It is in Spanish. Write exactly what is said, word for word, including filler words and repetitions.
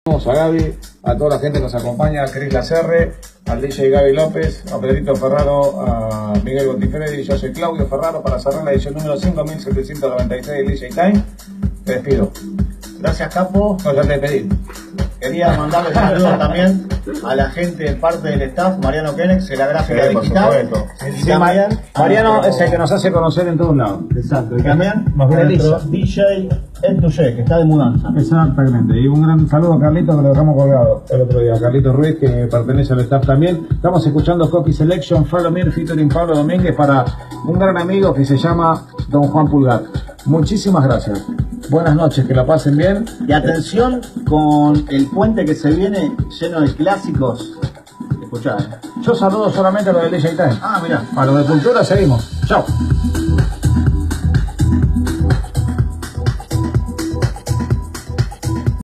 A Gaby, a toda la gente que nos acompaña, a Cris Lacerre, al D J Gaby López, a Pedrito Ferraro, a Miguel Gontifredi, yo soy Claudio Ferraro para cerrar la edición número cinco mil setecientos noventa y seis del D J Time. Te despido. Gracias, Capo. No, ya te despedí. Quería mandarle saludos también a la gente, parte del staff, Mariano Kenex, de la gráfica Sí, por digital. supuesto. Y Sí, también Mariano nuestro- es el que nos hace conocer en todos lados. Exacto. Y también Nos nuestro realiza. D J Ed Touché, que está de mudanza. Exactamente, y un gran saludo a Carlito que lo dejamos colgado el otro día, Carlito Ruiz, que pertenece al staff también. Estamos escuchando Coqui Selection, Follow Me, featuring Pablo Domínguez, para un gran amigo que se llama Don Juan Pulgar. Muchísimas gracias, buenas noches, que la pasen bien. Y atención con el puente que se viene lleno de clásicos. Escuchá, eh. Yo saludo solamente a lo del D J Time. Ah, mirá. A lo de cultura seguimos. Chao.